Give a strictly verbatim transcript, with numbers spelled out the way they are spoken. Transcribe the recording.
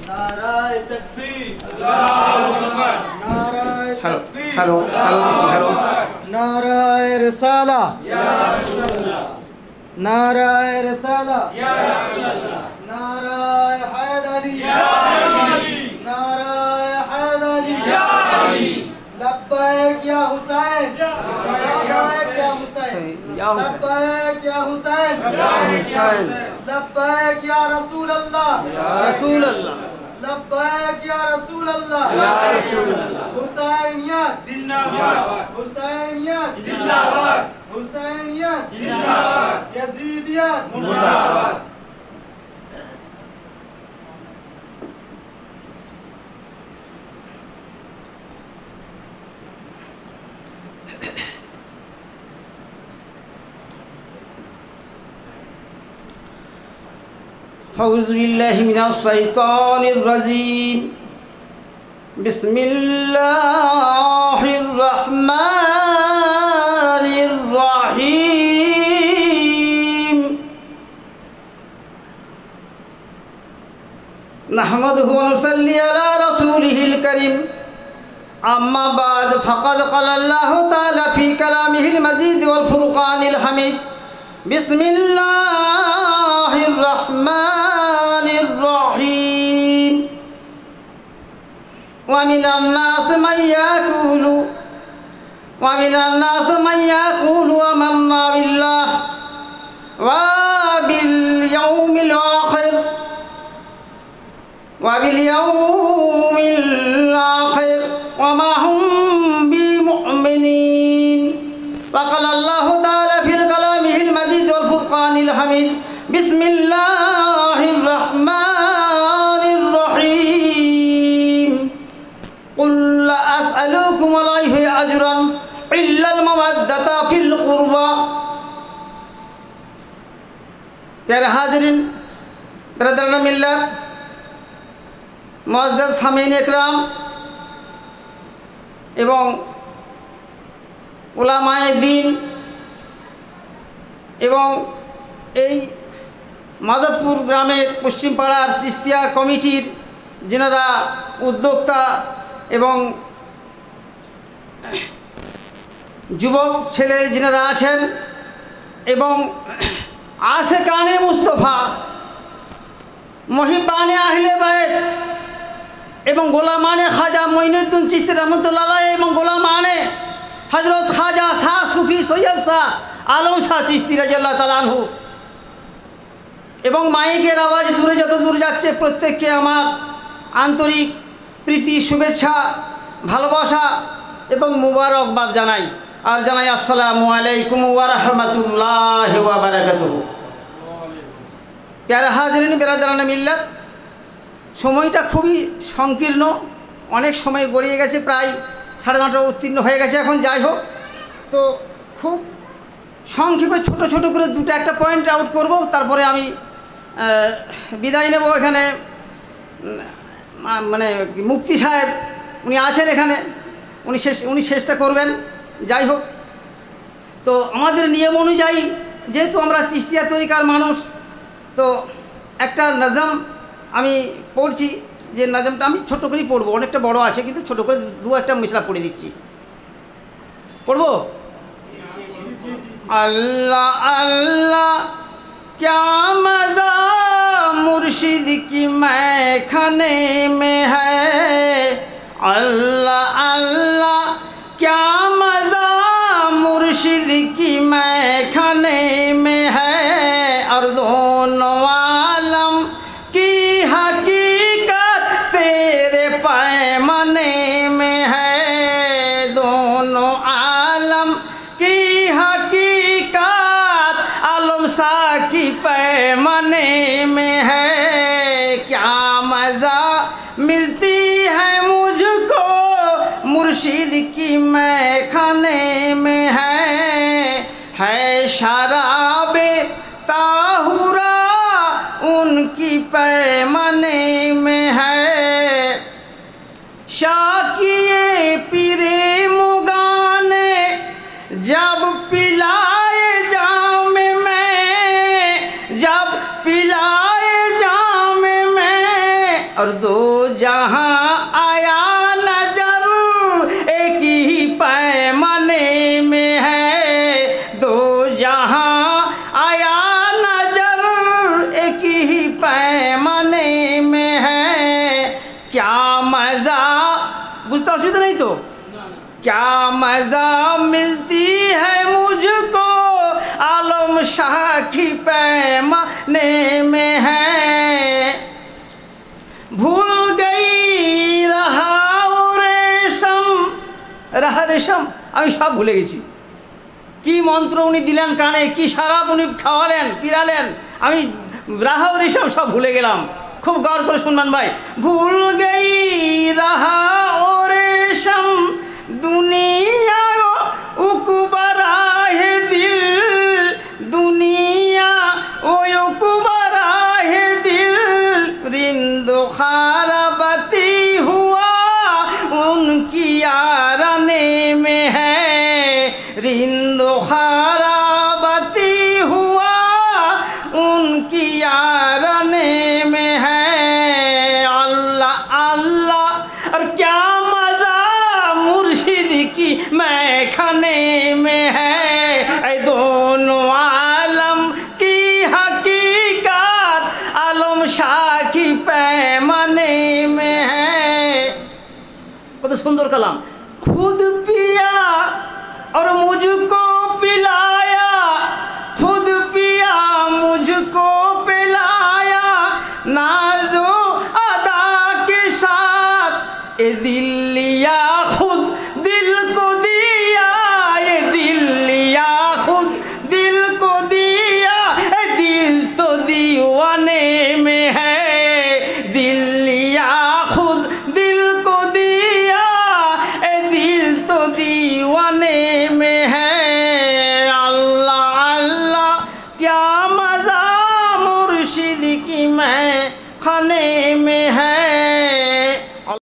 नाराए तकबीर, अल्लाहु अकबर, नाराए तकबीर, हेलो हेलो हेलो नाराए रिसाला, या रसूल अल्लाह, नाराए रिसाला, या रसूल अल्लाह, नाराए हैदरी, या अली, नाराए हैदरी, या अली, लब्बैक या हुसैन, लब्बैक या हुसैन, लब्बैक या हुसैन, लब्बैक या रसूल अल्लाह, या रसूल अल्लाह, लब्बैक या रसूल अल्लाह, या रसूल अल्लाह। हुसैनियत जिंदाबाद, हुसैनियत जिंदाबाद, हुसैनियत जिंदाबाद, यजीदियत मुर्दाबाद। औज़ु बिल्लाहि मिनश शैतानिर रजीम। बिस्मिल्लाहिर रहमानिर रहीम। नहमदुहु व नुसल्ली अला रसूलिहिल करीम। अम्मा बाद फ़क़द क़ाला अल्लाहु तआला फ़ी कलामिहिल मजीद वल फ़ुरक़ानिल हमीद। बिस्मिल्लाहिर रहमानिर रहीम। व मिनन नास मन यक़ूलु व मिनन नास मन यक़ूलु आमन्ना बिल्लाहि व बिल यौमिल आखिर व बिल यौमिल आखिर व मा हुम बिमुमिनीन। फ़क़ाल अल्लाहु तआला फ़िल कलामिहिल मजीद वल फ़ुरक़ानिल हमीद। बिस्मिल्लाहिर रहमानिर रहीम। क़ुल ला अस्अलुकुम अलैहि अजरन इल्लल मवद्दता फ़िल क़ुरबा। प्यारे हाज़रीन, ब्रदरान मिल्लत, मुअज़्ज़ज़ सामीन इकराम এবং উলামায়ে দ্বীন এবং এই মাধবপুর গ্রামের পশ্চিমপাড়ার চিস্তিয়া কমিটির যিনারা উদ্যোক্তা এবং যুবক ছেলে যিনারা আছেন এবং আশেকানে মুস্তফা, মহিবানে আহলে বাইত এবং গোলামানে খাজা মঈনুদ্দিন চিশতি রহমতুল্লাহ আলাইহি এবং গোলামানে হযরত খাজা শাহ সুফি সৈয়দ শাহ আলম শাহ চিশতি রাদিয়াল্লাহু তাআলা আনহু এবং মাইকের আওয়াজ দূরে যত দূর যাচ্ছে প্রত্যেককে আমার আন্তরিক প্রীতি, শুভেচ্ছা, ভালোবাসা এবং মুবারকবাদ জানাই। আর জানাই আসসালামু আলাইকুম ওয়া রাহমাতুল্লাহি ওয়া বারাকাতুহু। প্যারা হাজরিন, বেরাদারানে মিল্লাত, সময়টা খুবই সংকীর্ণ, অনেক সময় গড়িয়ে গেছে, প্রায় সাড়ে নটা উত্তীর্ণ হয়ে গেছে এখন। যাই হোক, তো খুব সংক্ষেপে ছোট ছোট করে দুটো একটা পয়েন্ট আউট করব, তারপরে আমি বিদায় নেব। এখানে মানে মুফতি সাহেব উনি আছেন এখানে, উনি শেষ উনি শেষটা করবেন। যাই হোক, তো আমাদের নিয়ম অনুযায়ী যেহেতু আমরা চিশতিয়া তরিকার মানুষ, তো একটা নজম আমি পড়ছি, যে নজমটা আমি ছোট করেই পড়বো, অনেকটা বড় আছে কিন্তু ছোট করে দু একটা মিসরা পড়ে দিচ্ছি। পড়বো? अल्लाह अल्लाह क्या मज़ा मुर्शिद की मैखाने में है। अल्लाह अल्लाह क्या मज़ा मुर्शिद की मैखाने में है। और दोनों आलम की हकीकत तेरे पैमाने में है। दोनों आलम की हकीकत आलम सा की पैमाने में है। क्या मज़ा मिलती है मुझको मुर्शिद की मैखाने में है। है शराबे ताहुरा उनकी पैमाने में है। शाकिए पीरे मुगाने जब पिलाए जाम में, जब पिलाए जाम में और दो जहां आया नजर एक ही पैमाने में है। दो जहां आया नजर एक ही पैमाने में है। क्या मज़ा, बुझता असुविधा नहीं तो क्या मज़ा मिलती है मुझको आलम शाह की पैमाने में है। भूल गई रहा रेशम, रहा रेशम আমি সব ভুলে গেছি। কি মন্ত্র উনি দিলেন কানে, কি শরাব উনি খাওয়ালেন পিরালেন, আমি রাহা রেশম সব ভুলে গেলাম। খুব গৌর করে শুনবেন ভাই। ভুল গই রাহা রেশম দুনিয়া উকুবারা হে দিল, দুনিয়া ও উকুবারা হে দিল, रिंद खाराबती हुआ उनकी याराने में है। रिंद खाराबती हुआ उनकी याराने में है। अल्लाह अल्लाह और क्या मज़ा मुर्शिद की मैं खाने में है। ऐ दोनों आलम की हकीकत आलम शाह की पैमाने में है। कत सुंदर कलाम। खुद पिया और मुझको पिलाया, खुद पिया मुझको पिलाया, नाजो अदा के साथ ए दिल लिया खुद दिल को दिया, ये दिल लिया खुद दिल को दिया। ए दिल तो दीवाने में है, दिल लिया खुद दिल को दिया, ए दिल तो दीवाने में है। अल्लाह अल्लाह क्या मज़ा मुर्शिद की मैं खाने में है।